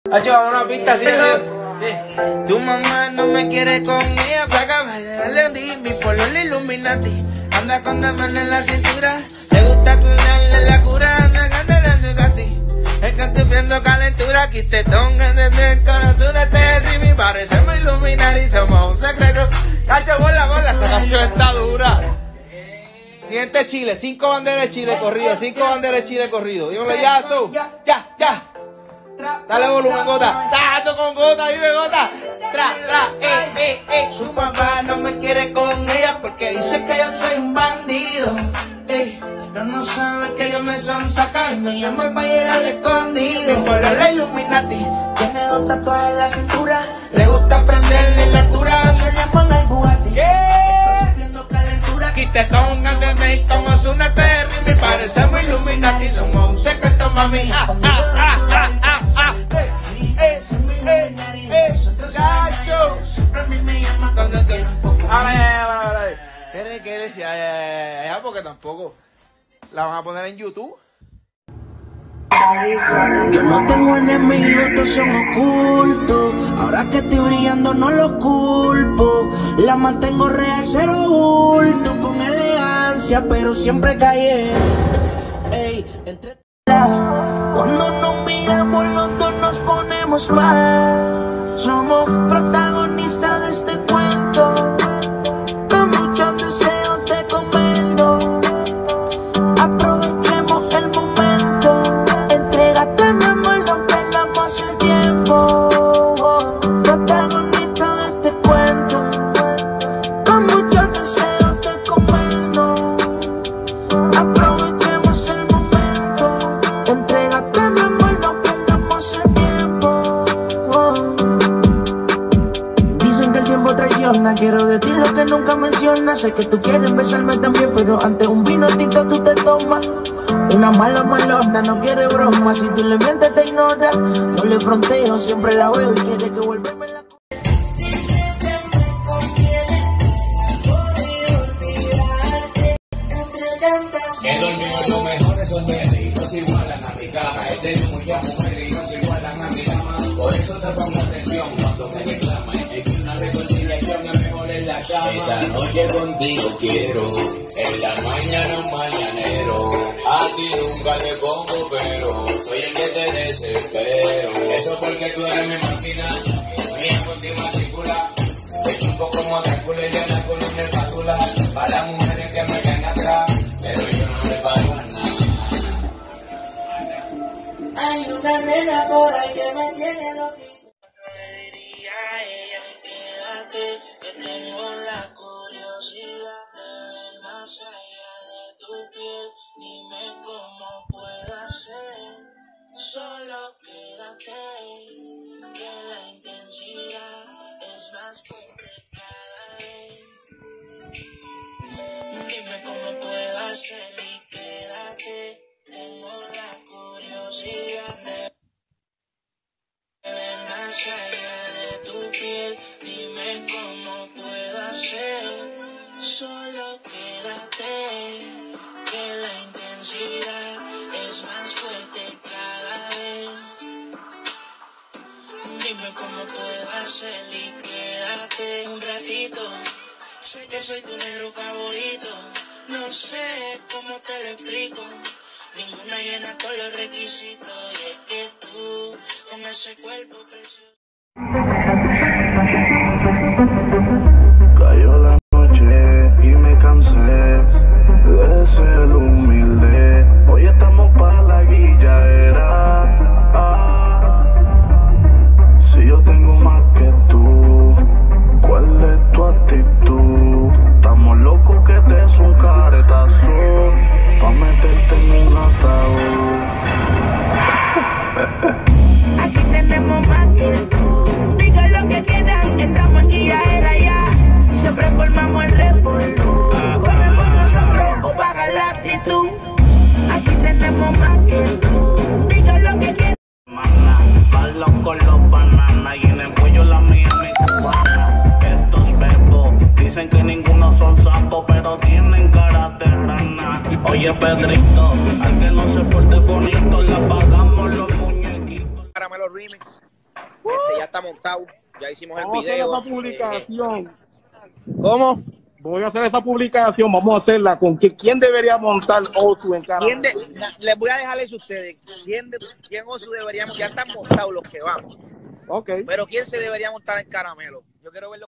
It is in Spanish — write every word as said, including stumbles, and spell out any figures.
Hacho, vamos a una pista así. Eh. Tu mamá no me quiere con ella, paga, dale mi pololo Illuminati. Anda con la mano en la cintura, le gusta curarle la cura, anda ganando gati. Es que estoy viendo calentura, aquí te tonga desde el corazón, este es mi parecemos Illuminati, somos un secreto. Hacho, bola, bola, esta canción está dura. Siguiente Chile, cinco banderas de Chile corrido, cinco banderas de Chile corrido. Dímelo ya, so. Ya, ya. Dale volumen, Gota. Dando con Gota, vive Gota. Tra, tra, eh, eh, eh. Su papá no me quiere con ella porque dice que yo soy un bandido. Ey, ella no sabe que yo me son saca y me llamo el valle al escondido. Por la Illuminati, tiene dos tatuajes en la cintura. Le gusta prenderle la altura, se llaman el Bugatti. Está sufriendo calentura. Aquí te tongan de México como Ozuna Terry. Me parecemos Illuminati, somos un secreto, mami. Ah, ah, ah, ah, ah, ah. Eh, eh, eh, eh. Ahora, ya, ya, ahora, ¿qué qué decía? Ya, ya, ya, porque tampoco la van a poner en YouTube. Yo no tengo enemigos, todos son ocultos. Ahora que estoy brillando no lo culpo. La mantengo real, cero bulto. Con elegancia, pero siempre callé. Ey, entre cuando nos miramos los dos nos ponemos mal. Somos protagonistas de este cuento. Con muchos deseos de comerlo. Aprovechemos el momento. Entrégate, mi amor, no perdamos el tiempo. Protagonista de este cuento. Con muchos deseos de comerlo. Aprovechemos el momento. Entrégate, mi amor, no perdamos el tiempo. Dicen que el tiempo traiciona. Quiero de ti lo que nunca mencionas. Sé que tú quieres besarme también, pero ante un vino tinto tú te tomas. Una mala malona, no quiere broma. Si tú le mientes te ignora. No le fronteo, siempre la veo y quiere que vuelverme la... He dormido los mejores hoteles y no se igualan a mi cama. He tenido muchas mujeres y no se igualan a mi cama. Por eso te pongo atención cuando me reclaman. Es que una reconciliación es mejor en la cama. Esta noche contigo quiero, en la mañana un mañanero. A ti nunca te pongo pero, soy el que te desespero. Eso porque tú eres mi máquina, mía contigo matricula. Te chupo como Drácula y la columna espátula. Para las mujeres que me caen atrás, pero yo no me paro a nada. Hay una nena por ahí que me tiene loquito. No le diría a ella, quédate, que tengo la curiosidad de ver más allá de tu piel. Dime cómo puedo hacer, solo quédate, que la intensidad es más fuerte cada vez. Dime cómo puedo hacer y quédate, tengo la curiosidad de ver más allá de tu piel. Dime cómo puedo hacer, solo quédate, que la intensidad es más fuerte cada vez. Dime cómo puedo hacer y quédate un ratito. Sé que soy tu negro favorito, no sé cómo te lo explico. Ninguna llena todos los requisitos y es que tú con ese cuerpo precioso. Cayó la noche y me cansé de ser humilde. Hoy estamos pa' la guilladera. Ah, si yo tengo más que tú, ¿cuál es tu actitud? Estamos locos que te es un caretazo pa' meterte en un ataúd. Aquí tenemos más que tú. Digan lo que quieran, estamos en guilladera ya. Siempre formamos el revolú. Corre por nosotros o paga la actitud. Aquí tenemos más que tú. Digan lo que quieran. Balón con los bananas y en el cuello la mía mi cubana. Estos bebos dicen que ninguno son sapos, pero tienen cara de rana. Oye Pedrito, al que no se porte bonito, le apagamos los muñequitos. Caramelo Remix. Este ya está montado, ya hicimos el Vamos video. a hacer esa publicación. Eh, ¿Cómo? Voy a hacer esa publicación, vamos a hacerla con que quién debería montar Osu en cada. ¿Quién de, na- les voy a dejarles a ustedes. ¿Quién, de, quién Osu deberíamos? Ya están montados los que vamos. Ok. Pero ¿quién se debería montar en Caramelo? Yo quiero verlo.